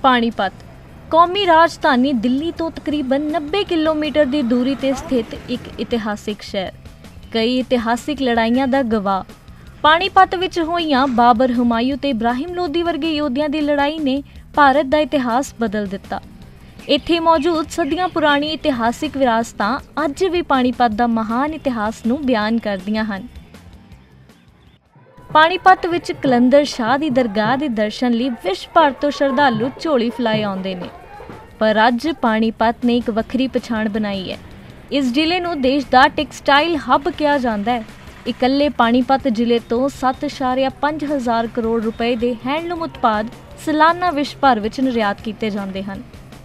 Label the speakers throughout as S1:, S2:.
S1: पानीपत कौमी राजधानी दिल्ली तो तकरीबन 90 किलोमीटर की दूरी ते स्थित एक इतिहासिक शहर, कई इतिहासिक लड़ाइयां दा गवाह। पानीपत विच होईयां बाबर, हुमायूं ते इब्राहिम लोधी वर्गे योद्धियां दी लड़ाई ने भारत दा इतिहास बदल दिता। इत्थे मौजूद सदियां पुरानी इतिहासिक विरासतां अज भी पानीपत दा महान इतिहास नूं बयान करदियां हन। पानीपत विच कलंदर शाह दी दरगाह दे दर्शन लई विश्व भर तो श्रद्धालु झोली फैलाए आउंदे ने, पर अज पानीपत ने एक वक्री पछाण बनाई है। इस जिले नूं देश दा टैक्सटाइल हब कहा जांदा है। इकल्ले पानीपत जिले तो 7.5 हज़ार करोड़ रुपए दे हैंडलूम उत्पाद सालाना विश्व भर विच निर्यात कीते जांदे हन।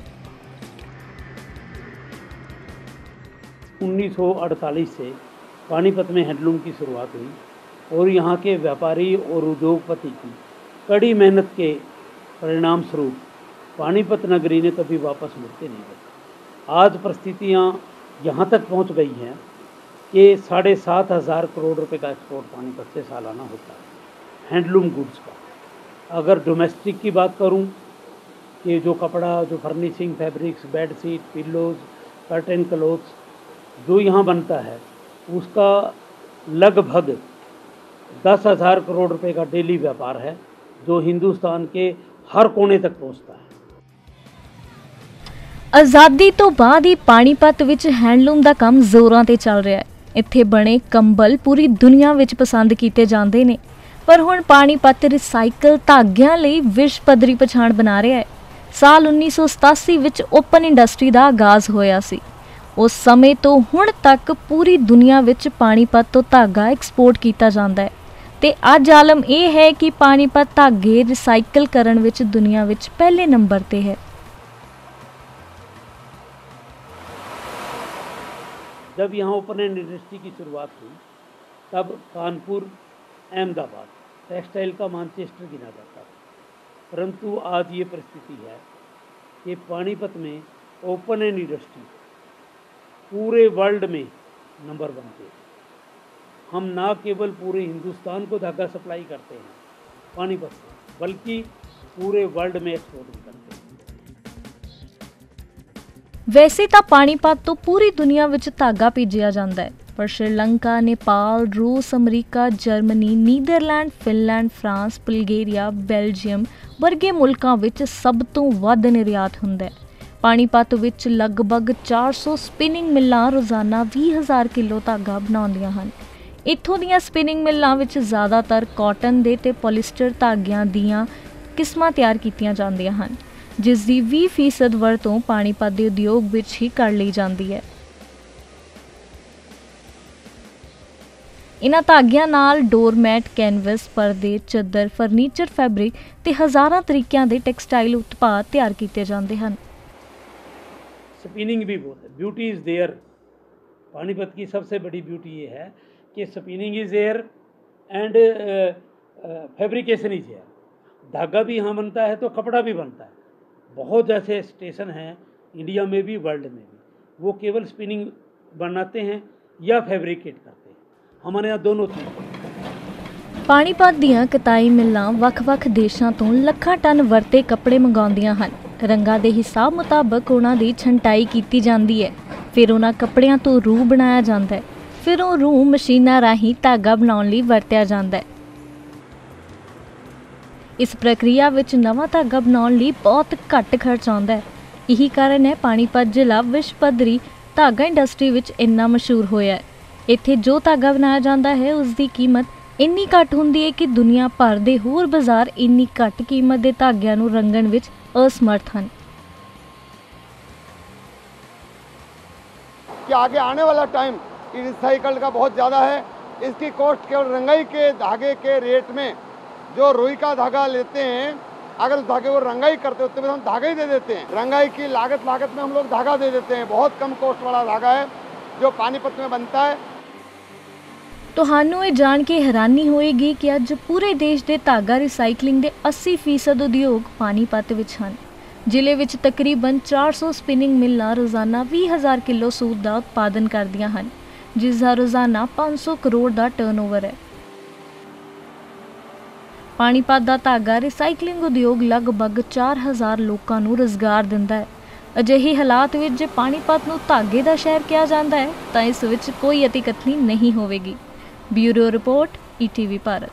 S2: 1948 से पानीपत में हैंडलूम की शुरुआत हुई और यहाँ के व्यापारी और उद्योगपति की कड़ी मेहनत के परिणाम स्वरूप पानीपत नगरी ने कभी वापस मुड़ते नहीं देखा। आज परिस्थितियाँ यहाँ तक पहुँच गई हैं कि 7,500 करोड़ रुपए का एक्सपोर्ट पानीपत से सालाना होता है हैंडलूम गुड्स का। अगर डोमेस्टिक की बात करूँ कि जो कपड़ा, जो furnishing, fabrics, bed sheet, pillows, curtain cloths जो यहाँ बनता है उसका लगभग 10,000 करोड़ रुपए का डेली व्यापार है जो हिंदुस्तान के हर कोने तक पहुँचता है।
S1: आज़ादी तो बाद ही पानीपत विच हैंडलूम दा काम जोरां ते चल रहा है। इत्थे बने कंबल पूरी दुनिया विच पसंद कीते जांदे ने, पर हुण पानीपत रिसाइकल धागियां लई विश्व पद्धरी पछाण बना रहा है। साल 1987 विच ओपन इंडस्ट्री दा आगाज़ होया सी। उस समय तो हुण तक पूरी दुनिया विच पानीपत तो धागा एक्सपोर्ट किया जाता है ते अज आलम यह है कि पानीपत धागे रिसाइकल करन विच दुनिया विच पहले नंबर ते है।
S2: जब यहाँ ओपन इंडस्ट्री की शुरुआत हुई तब कानपुर, अहमदाबाद टेक्सटाइल का मानचेस्टर गिना जाता था, परंतु आज ये परिस्थिति है कि पानीपत में ओपन इंडस्ट्री पूरे वर्ल्ड में नंबर 1 पे। हम ना केवल पूरे हिंदुस्तान को धागा सप्लाई करते हैं पानीपत से, बल्कि पूरे वर्ल्ड में एक्सपोर्ट भी करते हैं।
S1: वैसे तो पानीपत तो पूरी दुनिया विच धागा भेजिया जाता है, पर श्रीलंका, नेपाल, रूस, America, Germany, Netherland, Finland, France, Bulgaria, Belgium वर्गे मुल्कां विच सब तो वध निर्यात हुंदा है। पानीपत विच लगभग 400 स्पिनिंग मिल्लां रोज़ाना 20,000 किलो धागा बनाउंदियां हन। इत्थों दीयां स्पिनिंग मिल्लां विच ज़्यादातर कॉटन दे ते पॉलिस्टर धागियां दीयां किस्मां तैयार कीतियां जांदियां हन, जिस दी 20% वरतों पानीपत दे उद्योग विच ही कर ली जांदी है। इन्हां धागियां नाल डोरमैट, कैनवस, परदे, चादर, फर्नीचर, फैब्रिक ते हज़ारां तरीकिਆਂ ਦੇ टैक्सटाइल उत्पाद तैयार कीते जांदे हन।
S2: स्पिनिंग भी बहुत है, ब्यूटी इज़ देयर। पानीपत की सबसे बड़ी ब्यूटी ये है कि spinning is there and fabrication is there. धागा भी यहाँ बनता है तो कपड़ा भी बनता है। बहुत ऐसे स्टेशन हैं इंडिया में भी, वर्ल्ड में भी, वो केवल स्पिनिंग बनाते हैं या फैब्रिकेट करते हैं। हमारे यहाँ दोनों चीज़।
S1: पानीपत दीयां कताई मिल्लां ਵੱਖ-ਵੱਖ देशों तो ਲੱਖਾਂ टन वरते कपड़े मंगाउंदियां हन। रंगां दे हिसाब मुताबक उन्हां दी छंटाई कीती जांदी है, फिर उन्हां कपड़ियां तो रूह बनाया जांदा है, फिर वो रूह मशीनां राहीं धागा बनाउण लई वरतिया जांदा है। इस प्रक्रिया विच नवां धागा बनाउण लई बहुत घੱਟ खर्च आउंदा है। यही कारण है पानीपत जिला विश्व पद्धरी धागा इंडस्ट्री विच इन्ना मशहूर होया है। इत्थे जो धागा बनाया जाता है उसकी कीमत इन्नी घट हुंदी है कि दुनिया भर दे होर बाजार इन्नी घट कीमत के धागियां नूं रंगण विच असमर्थ हैं।
S3: कि आगे आने वाला टाइम रिसाइकल का बहुत ज़्यादा है। इसकी कॉस्ट केवल रंगाई के धागे के रेट में, जो रुई का धागा लेते हैं, अगर उस धागे को रंगाई करते होते तो हम धागा ही दे देते हैं। रंगाई की लागत में हम लोग धागा दे देते हैं। बहुत कम कॉस्ट वाला धागा है जो पानीपत में बनता है।
S1: ਤੁਹਾਨੂੰ ਇਹ जान के हैरानी होएगी कि अज पूरे देश के धागा रिसाइकलिंग के 80% उद्योग पानीपत विच हन। जिले विच तकरीबन 400 स्पिनिंग मिल्लां रोज़ाना 20,000 किलो सूत का उत्पादन करदियां हन, जिसका रोज़ाना 500 करोड़ का टर्नओवर है। ਪਾਣੀਪਤ ਦਾ ਧਾਗਾ ਰਿਸਾਈਕਲਿੰਗ ਉਦਯੋਗ ਲਗਭਗ 4000 ਲੋਕਾਂ ਨੂੰ ਰੁਜ਼ਗਾਰ ਦਿੰਦਾ ਹੈ। ਅਜਿਹੇ ਹਾਲਾਤ ਵਿੱਚ ਜੇ ਪਾਣੀਪਤ ਨੂੰ ਧਾਗੇ ਦਾ ਸ਼ਹਿਰ ਕਿਹਾ ਜਾਂਦਾ ਹੈ ਤਾਂ ਇਸ ਵਿੱਚ ਕੋਈ ਅਤਿਕਥਨੀ ਨਹੀਂ ਹੋਵੇਗੀ। Bureau report, ETV Bharat.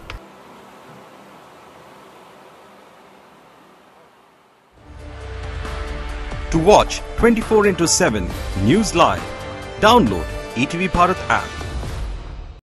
S4: To watch 24/7 News Live, download ETV Bharat app.